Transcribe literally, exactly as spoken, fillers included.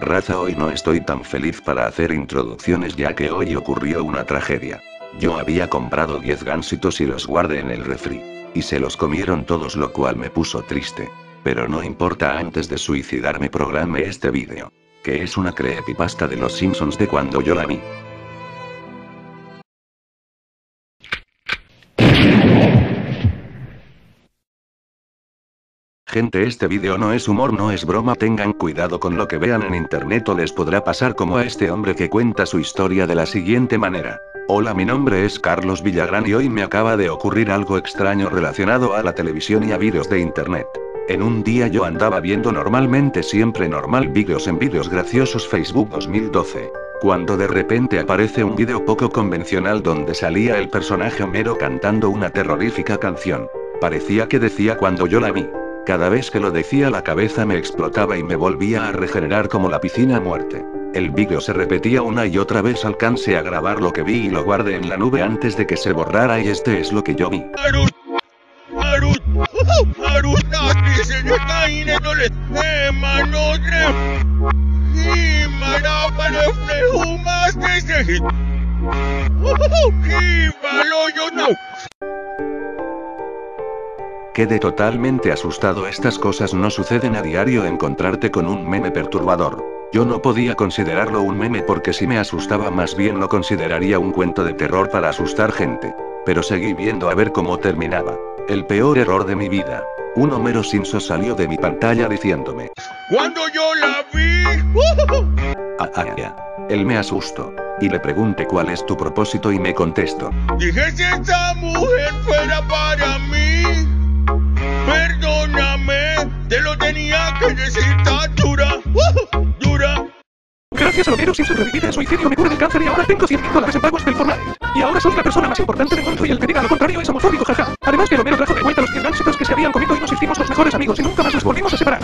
raza, hoy no estoy tan feliz para hacer introducciones ya que hoy ocurrió una tragedia. Yo había comprado diez gansitos y los guardé en el refri. Y se los comieron todos, lo cual me puso triste. Pero no importa, antes de suicidarme programé este vídeo. Que es una creepypasta de los Simpsons de cuando yo la vi. Gente, este vídeo no es humor, no es broma, tengan cuidado con lo que vean en internet o les podrá pasar como a este hombre que cuenta su historia de la siguiente manera. Hola, mi nombre es Carlos Villagrán y hoy me acaba de ocurrir algo extraño relacionado a la televisión y a vídeos de internet. En un día yo andaba viendo normalmente, siempre normal, vídeos en vídeos graciosos Facebook dos mil doce. Cuando de repente aparece un vídeo poco convencional donde salía el personaje Homero cantando una terrorífica canción. Parecía que decía cuando yo la vi. Cada vez que lo decía la cabeza me explotaba y me volvía a regenerar como la piscina a muerte. El vídeo se repetía una y otra vez, alcancé a grabar lo que vi y lo guardé en la nube antes de que se borrara y este es lo que yo vi. Quedé totalmente asustado, estas cosas no suceden a diario, encontrarte con un meme perturbador. Yo no podía considerarlo un meme porque si me asustaba más bien lo consideraría un cuento de terror para asustar gente. Pero seguí viendo a ver cómo terminaba. El peor error de mi vida. Un Homero Simpson salió de mi pantalla diciéndome: ¡cuando yo la vi! Ah, ah, ah. Él me asustó. Y le pregunté cuál es tu propósito y me contestó: dije, si esa mujer fuera para mí, perdóname, te lo tenía que decir tan dura, uh, dura. Gracias a Homero Simpson reviví del suicidio, me curé del cáncer y ahora tengo cien mil dólares en pagos del Fortnite. Y ahora soy la persona más importante del mundo y el que diga lo contrario es homofóbico, jaja. Además que Homero trajo de vuelta los diez gansitos que se habían comido y nos hicimos los mejores amigos y nunca más nos volvimos a separar.